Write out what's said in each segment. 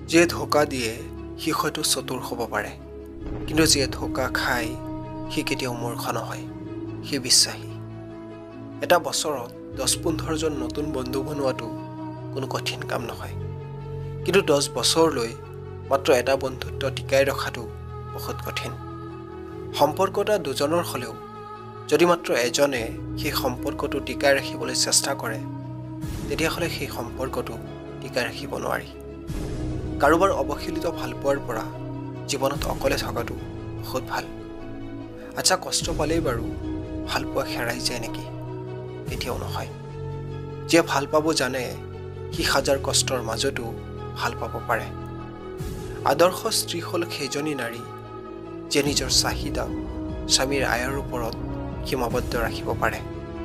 যিয়ে ধোকা দিয়ে সি হয়তো চতুৰ হ'ব পাৰে, কিন্তু যিয়ে ধোকা খায় সি কেতিয়াও মূৰ্খ নহয়, সি বিশ্বাসী। এটা বছৰত 10-15 জন নতুন বন্ধু বনোৱাটো কোনো কঠিন কাম নহয়, কিন্তু 10 বছৰলৈ মাত্ৰ এটা বন্ধুত্ব টিকাই ৰখাটো বহুত কঠিন। সম্পৰ্ক এটা দুজনৰ হ'লেও যদি মাত্ৰ এজনে সেই সম্পৰ্কটো টিকাই ৰাখিবলৈ চেষ্টা কৰে, তেতিয়াহ'লে সেই সম্পৰ্কটো টিকাই ৰাখিব নোৱাৰি। কাৰোবাৰ অৱহেলিত ভালপোৱাৰ পৰা জীৱনত অকলে থকাটো বহুত ভাল। আচ্ছা, কষ্ট পালেই বাৰু ভালপোৱা হেৰাই যায় নেকি? কেতিয়াও নহয়। যিয়ে ভাল পাব জানে সি হাজাৰ কষ্টৰ মাজতো ভাল পাব পাৰে। আদৰ্শ স্ত্ৰী হ'ল সেইজনী নাৰী যিয়ে নিজৰ চাহিদা স্বামীৰ আয়ৰ ওপৰত সীমাবদ্ধ ৰাখিব পাৰে।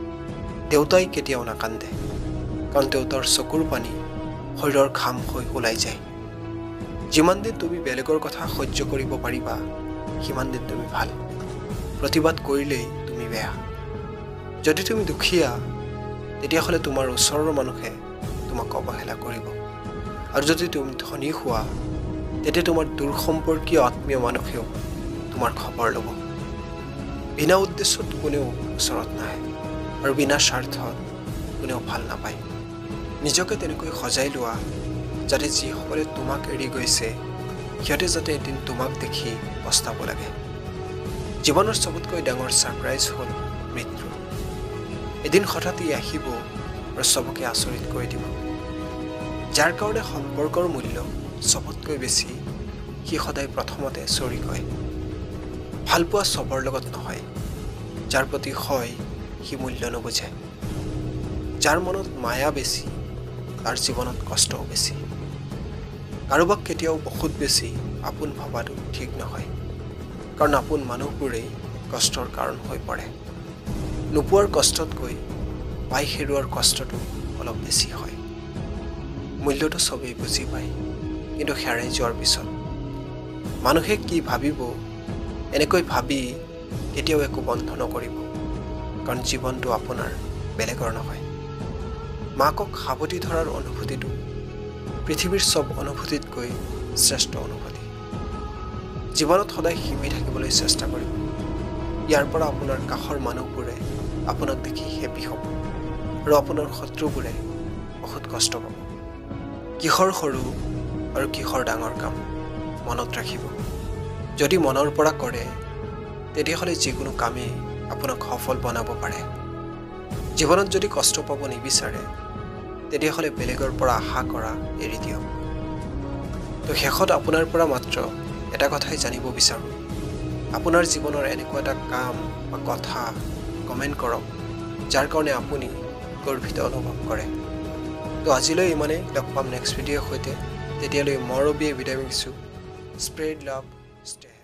দেউতাই কেতিয়াও নাকান্দে, কাৰণ দেউতাৰ চকুৰ পানী শৰীৰৰ ঘাম হৈ ওলাই যায়। যিমান দিন তুমি বেলেগৰ কথা সহ্য কৰিব পাৰিবা, সিমান দিন তুমি ভাল। প্ৰতিবাদ কৰিলেই তুমি বেয়া। যদি তুমি দুখীয়া, তেতিয়াহ'লে তোমাৰ ওচৰৰ মানুহে তোমাক অৱহেলা কৰিব, আৰু যদি তুমি ধনী হোৱা, তেতিয়া তোমাৰ দূৰসম্পৰ্কীয় আত্মীয় মানুহেও তোমাৰ খবৰ ল'ব। বিনা উদ্দেশ্যত কোনেও ওচৰত নাহে, আৰু বিনা স্বাৰ্থত কোনেও ভাল নাপায়। নিজকে তেনেকৈ সজাই লোৱা যাতে যিসকলে তোমাক এৰি গৈছে সিহঁতে যাতে এদিন তোমাক দেখি পস্তাব লাগে। জীৱনৰ চবতকৈ ডাঙৰ ছাৰপ্ৰাইজ হ'ল মৃত্যু। এদিন হঠাৎ ই আহিব আৰু চবকে আচৰিত কৰি দিব। যাৰ কাৰণে সম্পৰ্কৰ মূল্য চবতকৈ বেছি, সি সদায় প্ৰথমতে চৰি কয়। ভালপোৱা চবৰ লগত নহয়, যাৰ প্ৰতি হয় সি মূল্য নুবুজে। যাৰ মনত মায়া বেছি তাৰ জীৱনত কষ্টও বেছি। কাৰোবাক কেতিয়াও বহুত বেছি আপোন ভবাটো ঠিক নহয়, কাৰণ আপোন মানুহবোৰেই কষ্টৰ কাৰণ হৈ পৰে। নোপোৱাৰ কষ্টতকৈ পাই হেৰুৱাৰ কষ্টটো অলপ বেছি হয়। মূল্যটো চবেই বুজি পায়, কিন্তু হেৰাই যোৱাৰ পিছত মানুহে কি ভাবিব এনেকৈ ভাবি কেতিয়াও একো বন্ধ নকৰিব, কাৰণ জীৱনটো আপোনাৰ বেলেগৰ নহয়। মাকক সাৱটি ধৰাৰ অনুভূতিটো পৃথিৱীৰ চব অনুভূতিতকৈ শ্ৰেষ্ঠ অনুভূতি। জীৱনত সদায় শিপি থাকিবলৈ চেষ্টা কৰিব। ইয়াৰ পৰা আপোনাৰ কাষৰ মানুহবোৰে আপোনাক দেখি হেপী হ'ব, আৰু আপোনাৰ শত্ৰুবোৰে বহুত কষ্ট পাব। কিহৰ সৰু আৰু কিহৰ ডাঙৰ কাম মনত ৰাখিব। যদি মনৰ পৰা কৰে, তেতিয়াহ'লে যিকোনো কামেই আপোনাক সফল বনাব পাৰে। জীৱনত যদি কষ্ট পাব নিবিচাৰে, তেতিয়াহ'লে বেলেগৰ পৰা আশা কৰা এৰি দিয়ক। তো শেষত আপোনাৰ পৰা মাত্ৰ এটা কথাই জানিব বিচাৰোঁ, আপোনাৰ জীৱনৰ এনেকুৱা এটা কাম বা কথা কমেণ্ট কৰক যাৰ কাৰণে আপুনি গৰ্বিত অনুভৱ কৰে। তো আজিলৈ ইমানেই, লগ পাম নেক্সট ভিডিঅ'ৰ সৈতে। তেতিয়ালৈ মই ৰবিয়ে বিদায় মাগিছোঁ। স্প্ৰেড লাভ, ষ্টে